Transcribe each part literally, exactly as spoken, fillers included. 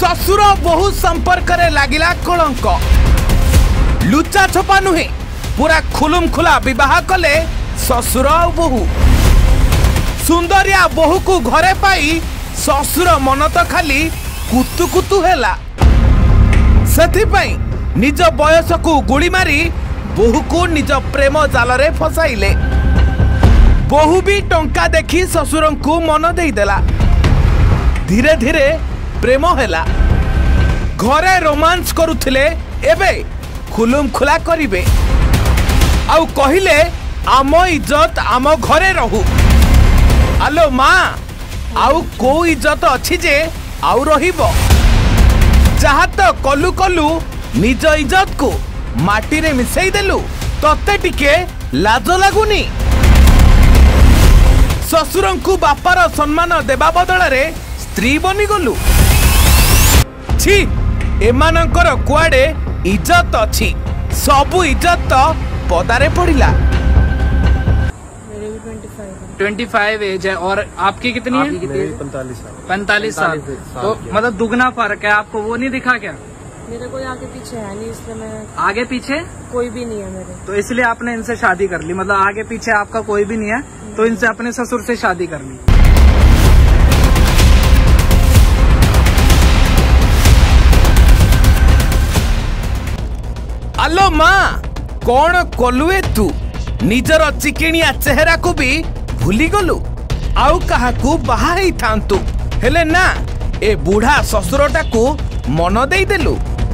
ससुर बहु संपर्क रे लागिला कलंक। लुचा छपा नुहे पूरा खुलुम खुला विवाह कले ससुर और बहु। सुंदरिया बहु को घरे पाई ससुर मन तो खाली कुतु कुतु हेला। सेथिपाई निज बयस को गुली मारी बहु को निज प्रेम जाल रे फसाइले। बहु भी टंका देखी ससुर को मन देदेला। धीरे धीरे प्रेम हेला। घरे रोमांस करुथिले एबे खुलुम खुला करिवे। आउ कहिले आम इज्जत आम घरे रहू। आलो माँ आउ को इज्जत अच्छी जे आउ रहिबो। जहा तो कलु कलु निज इज्जत को माटी रे मिसई देलु तते टिके लाज लागुनी। ससुर को बापार सम्मान देवा बदल रे स्त्री बनी गलु। छी एमानकर कुआडे इज्जत अच्छी सबु इज्जत तो पदारे पड़िला। पच्चीस एज है और आपकी कितनी है? पैंतालीस साल। पैंतालीस साल तो मतलब दुगना फर्क है। आपको वो नहीं दिखा क्या? मेरे कोई आगे पीछे है नहीं इसलिए मैं। आगे पीछे कोई भी नहीं है मेरे, तो इसलिए आपने इनसे शादी कर ली। मतलब आगे पीछे आपका कोई भी नहीं है तो इनसे अपने ससुर से शादी कर ली। आलो माँ कौन कलुए तू निजर चिकिणिया चेहरा को भी भूली गलु। आउ काहाकू बाहा ही थांतु हेले ना ए बुढ़ा ससुरटा को मन देई देलु।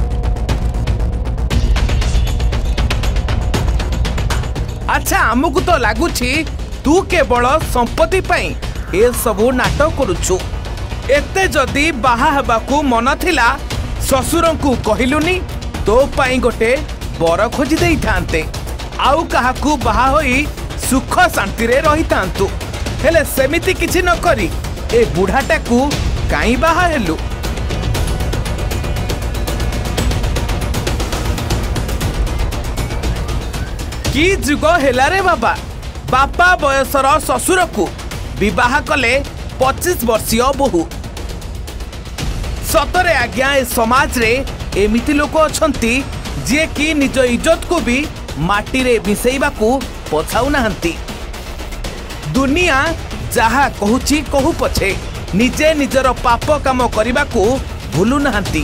अच्छा आमको तो लगुछि तू केवल संपत्ति पाई ए सबू नाटक करुछु। एते जदि बाहा हेबाकू मन थिला ससुर को कहिलुनी तो पाई गोटे बर खोजी देई थांते। आउ काहाकू बाहा होई सुख शांति रे रही थांतु। हेले सेमिति किछि न करी ए बुढ़ाटा को काई बाहा हेलु। की जुग हेला रे बाबा। बापा बयसर ससुर को विवाह कले पच्चीस वर्षीय बहु। सतरे आज्ञा ए समाज रे एमिति लोक अछंती जे कि निज इज्जत को भी माटी रे मिसेइबा को पछाउ नाहंती। दुनिया जहा कहूची कहू पछे निजे निजर पाप काम करने को भूलु नाहंती।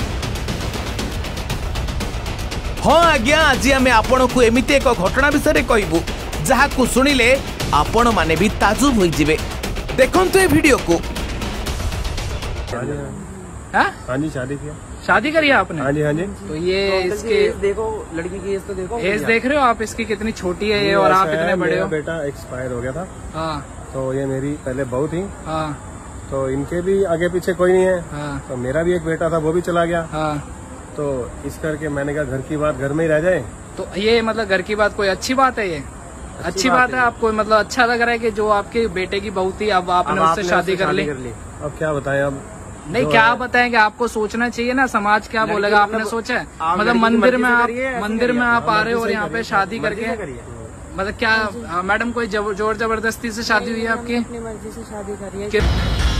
हाँ आज्ञा आज आम आपण को एमिति एक घटना विषय कहबू जहा को सुनिले आपण माने भी ताजुब होई जिवे। देखंतु ए वीडियो को। हाँ हाँ जी शादी किया। शादी करी आपने? हाँ जी हाँ जी। तो ये तो इसके देखो लड़की की एज तो देखो। एज देख रहे हो आप इसकी कितनी छोटी है ये और आप इतने बड़े हो। बेटा एक्सपायर हो गया था। हाँ तो ये मेरी पहले बहू थी। हाँ तो इनके भी आगे पीछे कोई नहीं है। हाँ तो मेरा भी एक बेटा था वो भी चला गया। हाँ तो इस करके मैंने कहा घर की बात घर में ही रह जाए। तो ये मतलब घर की बात कोई अच्छी बात है? ये अच्छी, अच्छी बात, बात है आपको मतलब अच्छा लग रहा है कि जो आपके बेटे की बहू थी अब आपने उससे शादी कर ली। अब क्या बताएं अब नहीं क्या बताएंगे आपको सोचना चाहिए ना समाज क्या बोलेगा। आपने सोचा है मतलब मंदिर में आप मंदिर में आप आ रहे हो और यहाँ पे शादी करके मतलब क्या मैडम कोई जोर जबरदस्ती से शादी हुई है आपकी? अपनी मर्जी से शादी करी है।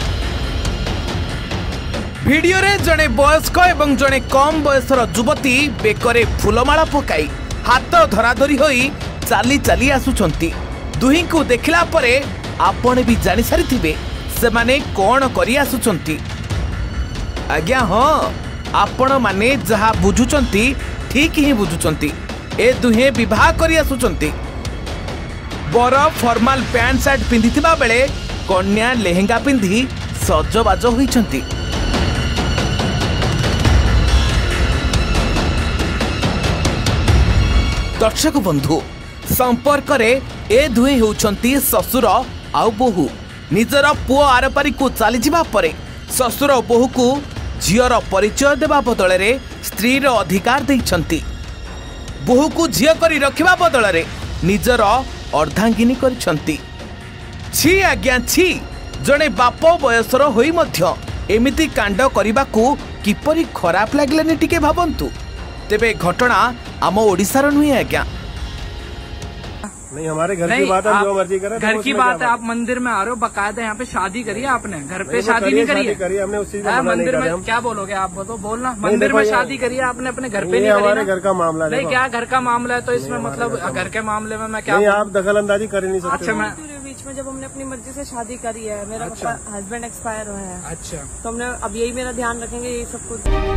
वीडियो रे जड़े वयस्क एवं जड़े कम बयसर युवती बेकरे फुलमाला पकाई हाथ धराधरी होई चाली चाली आसुचंती। दुही को देखला परे आपण भी जानि सारिथिबे सेमाने कोन करी आसुचंती। आज्ञा हाँ आपण माने जहा बुझुचंती ठीक ही बुझुचंती। ए दुहे विवाह करी आसुचंती। बर फॉर्मल पैंट शर्ट पिंधिथिबा बेले कन्या लेहेंगा पिंधि सजबाज होइचंती। दर्शक बंधु संपर्क रे ए दुहे होउचंती ससुर आउ बहु। निजर पुओ आरपारी को चली जिबा परे ससुर बहु को झीर परिचय देवा बदल रे स्त्री रो अधिकार देइछंती। बहु को झील करी रखिबा बदल रे निजर अर्धांगिनी करिछंती। छी आज्ञा छी जड़े बाप बयसर होई मध्य एमिति कांड करने को किपरि खराब लागलानी टिके भाबंतु। तेबे घटना आम ओडिशार नुहे आज्ञा। नहीं, हमारे घर की नहीं, बात है, हम आप- जो मर्जी करें। घर तो की उसमें बात क्या है, आप मंदिर में आ रहे हो, बकायदा यहाँ पे शादी करी है आपने, घर पे नहीं, वो शादी नहीं करी शादी है। करी है, हमने उस चीज में हाँ, मना नहीं मंदिर करा में हम। क्या बोलोगे आप, बताओ बोलना। मंदिर देखो में ये- शादी करी है आपने, अपने घर पे ये नहीं करी हमारे ना? घर का मामला है। नहीं, देखो। क्या घर का मामला है, तो इसमें मतलब घर के मामले में मैं क्या नहीं, बोलूं? आप दखल अंदाजी कर ही नहीं सकते। अच्छा, मैं पूरे बीच में जब हमने अपनी मर्जी से शादी करी है, मेरा अच्छा। हस्बैंड एक्सपायर हुए हैं, अच्छा, तो हमने अब यही मेरा ध्यान रखेंगे, यही सब कुछ।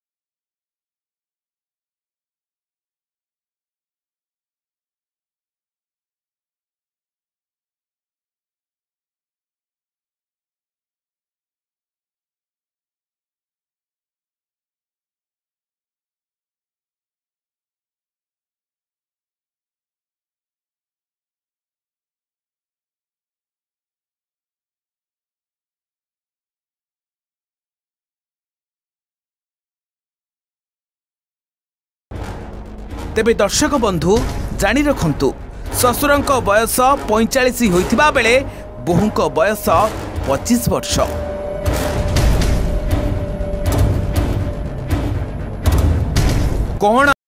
तेबे दर्शक बंधु जानी रखंतु ससुरंक बयस पैंचाश होइथिबा बेले बोहूंक बयस पच्चीस वर्ष। कौन